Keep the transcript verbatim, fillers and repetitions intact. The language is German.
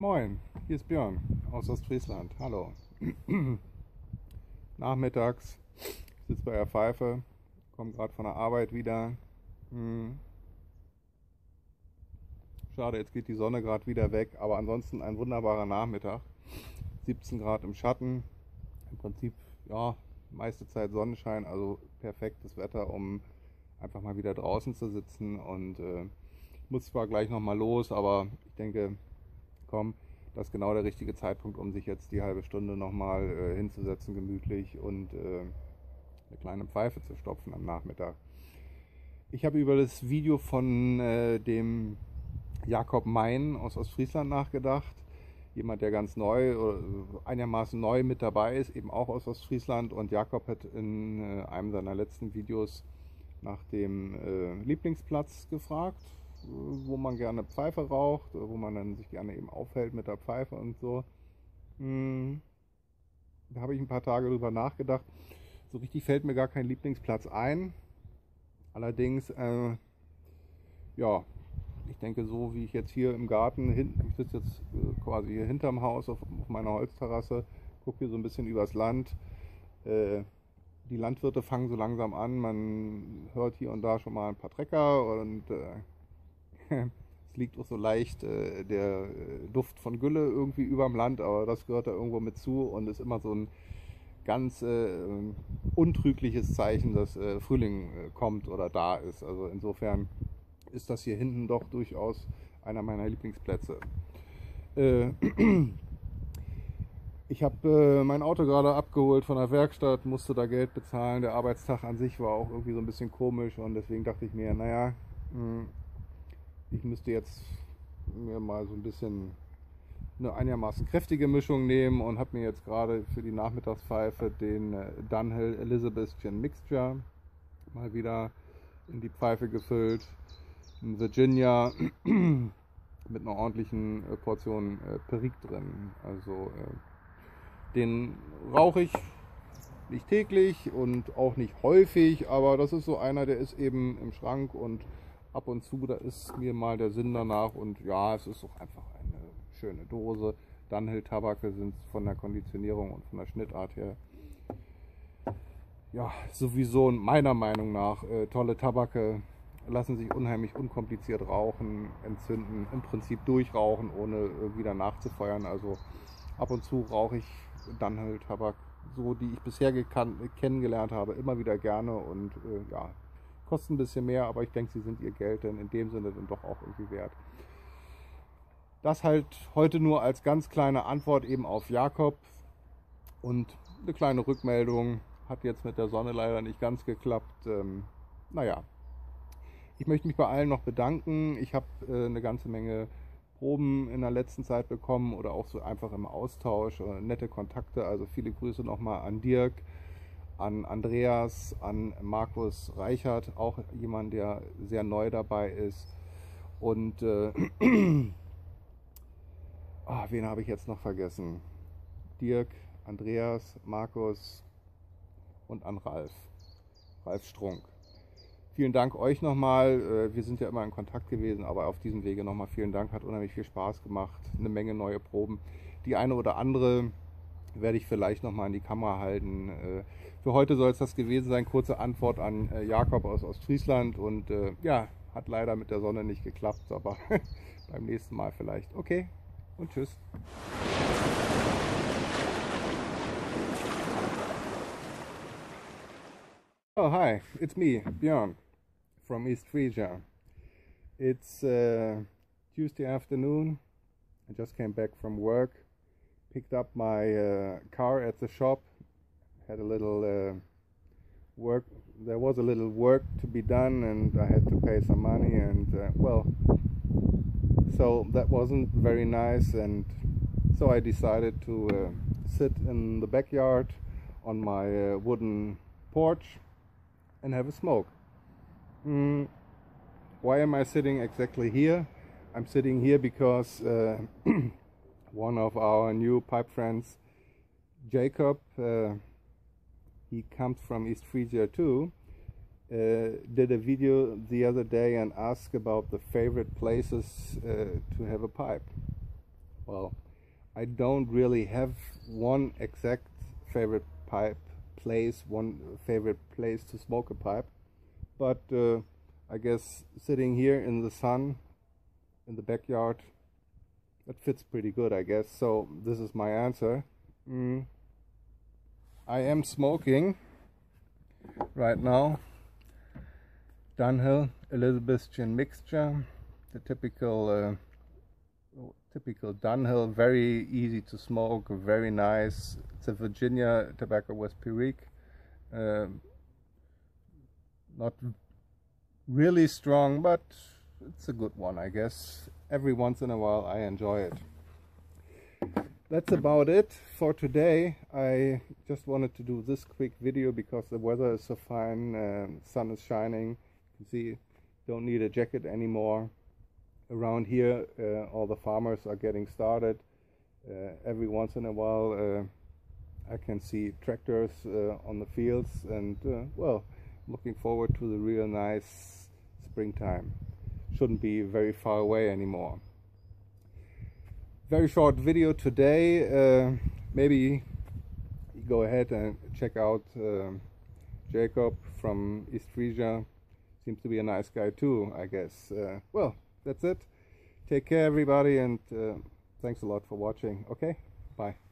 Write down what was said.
Moin, hier ist Björn aus Ostfriesland. Hallo. Nachmittags, ich sitze bei der Pfeife, komme gerade von der Arbeit wieder. Hm. Schade, jetzt geht die Sonne gerade wieder weg, aber ansonsten ein wunderbarer Nachmittag. siebzehn Grad im Schatten, im Prinzip, ja, meiste Zeit Sonnenschein, also perfektes Wetter, um einfach mal wieder draußen zu sitzen. Und äh, ich muss zwar gleich nochmal los, aber ich denke, komm, das ist genau der richtige Zeitpunkt, um sich jetzt die halbe Stunde nochmal äh, hinzusetzen, gemütlich und äh, eine kleine Pfeife zu stopfen am Nachmittag. Ich habe über das Video von äh, dem Jakob Mein aus Ostfriesland nachgedacht. Jemand, der ganz neu, oder einigermaßen neu mit dabei ist, eben auch aus Ostfriesland. Und Jakob hat in äh, einem seiner letzten Videos nach dem äh, Lieblingsplatz gefragt, wo man gerne Pfeife raucht, wo man dann sich gerne eben aufhält mit der Pfeife und so. Hm. Da habe ich ein paar Tage drüber nachgedacht. So richtig fällt mir gar kein Lieblingsplatz ein. Allerdings, äh, ja, ich denke, so wie ich jetzt hier im Garten, hinten, ich sitze jetzt äh, quasi hier hinterm Haus auf, auf meiner Holzterrasse, gucke hier so ein bisschen übers Land. Äh, die Landwirte fangen so langsam an, man hört hier und da schon mal ein paar Trecker und äh, es liegt auch so leicht äh, der Duft von Gülle irgendwie überm Land, aber das gehört da irgendwo mit zu und ist immer so ein ganz äh, untrügliches Zeichen, dass äh, Frühling äh, kommt oder da ist. Also insofern ist das hier hinten doch durchaus einer meiner Lieblingsplätze. Äh, ich habe äh, mein Auto gerade abgeholt von der Werkstatt, musste da Geld bezahlen. Der Arbeitstag an sich war auch irgendwie so ein bisschen komisch und deswegen dachte ich mir, naja, mh, ich müsste jetzt mir mal so ein bisschen eine einigermaßen kräftige Mischung nehmen und habe mir jetzt gerade für die Nachmittagspfeife den äh, Dunhill Elizabethan Mixture mal wieder in die Pfeife gefüllt. Ein Virginia mit einer ordentlichen äh, Portion äh, Perique drin. Also äh, den rauche ich nicht täglich und auch nicht häufig, aber das ist so einer, der ist eben im Schrank und ab und zu, da ist mir mal der Sinn danach und ja, es ist auch einfach eine schöne Dose. Dunhill-Tabake sind von der Konditionierung und von der Schnittart her ja sowieso meiner Meinung nach äh, tolle Tabake, lassen sich unheimlich unkompliziert rauchen, entzünden, im Prinzip durchrauchen, ohne äh, wieder nachzufeuern. Also ab und zu rauche ich Dunhill-Tabak, so die ich bisher kennengelernt habe, immer wieder gerne und äh, ja, kosten ein bisschen mehr, aber ich denke, sie sind ihr Geld dann in dem Sinne dann doch auch irgendwie wert. Das halt heute nur als ganz kleine Antwort eben auf Jakob und eine kleine Rückmeldung. Hat jetzt mit der Sonne leider nicht ganz geklappt. Ähm, naja, ich möchte mich bei allen noch bedanken. Ich habe äh, eine ganze Menge Proben in der letzten Zeit bekommen oder auch so einfach im Austausch, äh, nette Kontakte. Also viele Grüße nochmal an Dirk, an Andreas, an Markus Reichert, auch jemand, der sehr neu dabei ist. Und äh, oh, wen habe ich jetzt noch vergessen? Dirk, Andreas, Markus und an Ralf, Ralf Strunk. Vielen Dank euch nochmal. Wir sind ja immer in Kontakt gewesen, aber auf diesem Wege nochmal vielen Dank. Hat unheimlich viel Spaß gemacht. Eine Menge neue Proben. Die eine oder andere werde ich vielleicht nochmal in die Kamera halten. Für heute soll es das gewesen sein. Kurze Antwort an Jakob aus Ostfriesland. Und ja, hat leider mit der Sonne nicht geklappt, aber beim nächsten Mal vielleicht. Okay und tschüss. Oh, hi, it's me, Björn, from East Frisia. It's uh, Tuesday afternoon. I just came back from work, picked up my uh, car at the shop, had a little uh, work, there was a little work to be done and I had to pay some money and uh, well, so that wasn't very nice and so I decided to uh, sit in the backyard on my uh, wooden porch and have a smoke. Mm. Why am I sitting exactly here? I'm sitting here because uh, one of our new pipe friends, Jacob, uh, he comes from East Frisia too, uh, did a video the other day and asked about the favorite places uh, to have a pipe. well, I don't really have one exact favorite pipe place, one favorite place to smoke a pipe, but uh, I guess sitting here in the sun in the backyard, that fits pretty good, I guess. So this is my answer. Mm. I am smoking right now Dunhill Elizabethan mixture, the typical uh, typical Dunhill, very easy to smoke, very nice. It's a Virginia tobacco West Perique, uh, not really strong, but it's a good one, I guess. Every once in a while I enjoy it. That's about it for today. I just wanted to do this quick video because the weather is so fine, uh, sun is shining. You can see, don't need a jacket anymore. Around here, uh, all the farmers are getting started. Uh, every once in a while uh, I can see tractors uh, on the fields, and uh, well, looking forward to the real nice springtime. Shouldn't be very far away anymore. Very short video today. Uh, maybe go ahead and check out uh, Jacob from East Frisia. Seems to be a nice guy too, I guess. Uh, well, that's it. Take care, everybody, and uh, thanks a lot for watching. Okay, bye.